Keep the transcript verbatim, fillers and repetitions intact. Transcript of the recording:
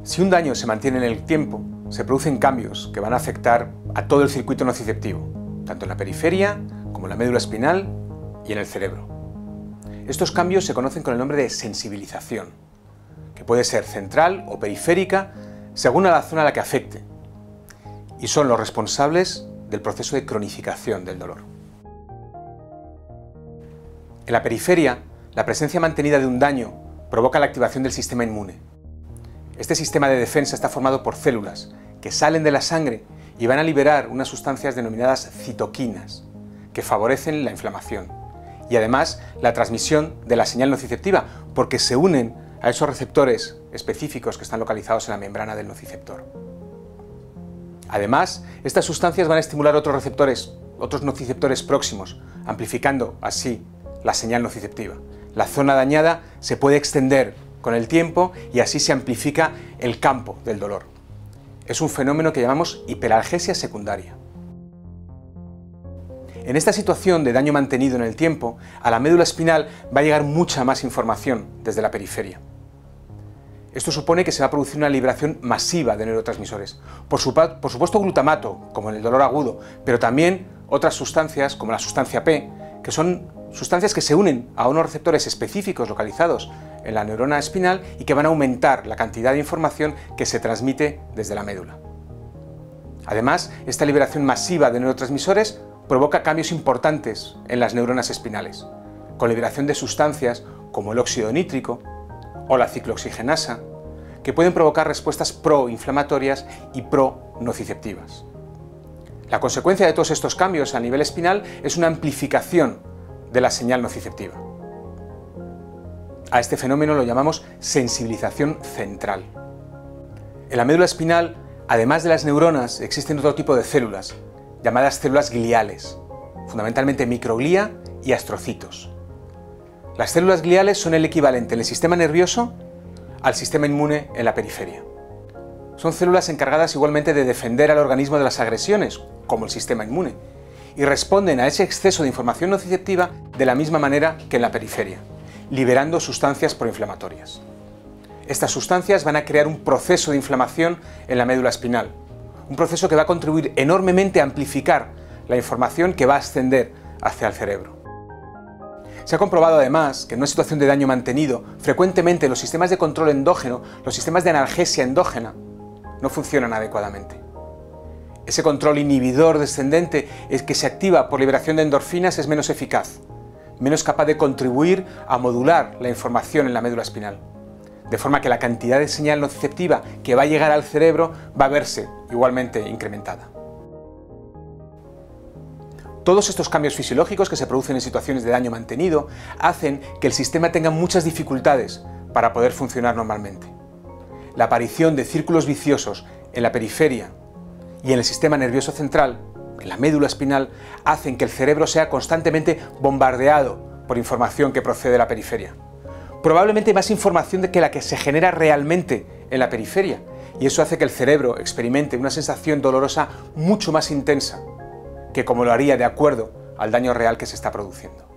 Si un daño se mantiene en el tiempo, se producen cambios que van a afectar a todo el circuito nociceptivo, tanto en la periferia como en la médula espinal y en el cerebro. Estos cambios se conocen con el nombre de sensibilización, que puede ser central o periférica según a la zona a la que afecte, y son los responsables del proceso de cronificación del dolor. En la periferia, la presencia mantenida de un daño provoca la activación del sistema inmune. Este sistema de defensa está formado por células que salen de la sangre y van a liberar unas sustancias denominadas citoquinas, que favorecen la inflamación y además la transmisión de la señal nociceptiva, porque se unen a esos receptores específicos que están localizados en la membrana del nociceptor. Además, estas sustancias van a estimular otros receptores, otros nociceptores próximos, amplificando así la señal nociceptiva. La zona dañada se puede extender con el tiempo y así se amplifica el campo del dolor. Es un fenómeno que llamamos hiperalgesia secundaria. En esta situación de daño mantenido en el tiempo, a la médula espinal va a llegar mucha más información desde la periferia. Esto supone que se va a producir una liberación masiva de neurotransmisores. Por, su, por supuesto glutamato, como en el dolor agudo, pero también otras sustancias, como la sustancia P, que son sustancias que se unen a unos receptores específicos localizados en la neurona espinal y que van a aumentar la cantidad de información que se transmite desde la médula. Además, esta liberación masiva de neurotransmisores provoca cambios importantes en las neuronas espinales, con liberación de sustancias como el óxido nítrico o la ciclooxigenasa, que pueden provocar respuestas proinflamatorias y pro-nociceptivas. La consecuencia de todos estos cambios a nivel espinal es una amplificación de la señal nociceptiva. A este fenómeno lo llamamos sensibilización central. En la médula espinal, además de las neuronas, existen otro tipo de células, llamadas células gliales, fundamentalmente microglía y astrocitos. Las células gliales son el equivalente en el sistema nervioso al sistema inmune en la periferia. Son células encargadas igualmente de defender al organismo de las agresiones, como el sistema inmune, y responden a ese exceso de información nociceptiva de la misma manera que en la periferia, liberando sustancias proinflamatorias. Estas sustancias van a crear un proceso de inflamación en la médula espinal, un proceso que va a contribuir enormemente a amplificar la información que va a ascender hacia el cerebro. Se ha comprobado además que en una situación de daño mantenido, frecuentemente los sistemas de control endógeno, los sistemas de analgesia endógena, no funcionan adecuadamente. Ese control inhibidor descendente es que se activa por liberación de endorfinas es menos eficaz, menos capaz de contribuir a modular la información en la médula espinal, de forma que la cantidad de señal nociceptiva que va a llegar al cerebro va a verse igualmente incrementada. Todos estos cambios fisiológicos que se producen en situaciones de daño mantenido hacen que el sistema tenga muchas dificultades para poder funcionar normalmente. La aparición de círculos viciosos en la periferia y en el sistema nervioso central, en la médula espinal, hacen que el cerebro sea constantemente bombardeado por información que procede de la periferia. Probablemente más información que la que se genera realmente en la periferia, y eso hace que el cerebro experimente una sensación dolorosa mucho más intensa que como lo haría de acuerdo al daño real que se está produciendo.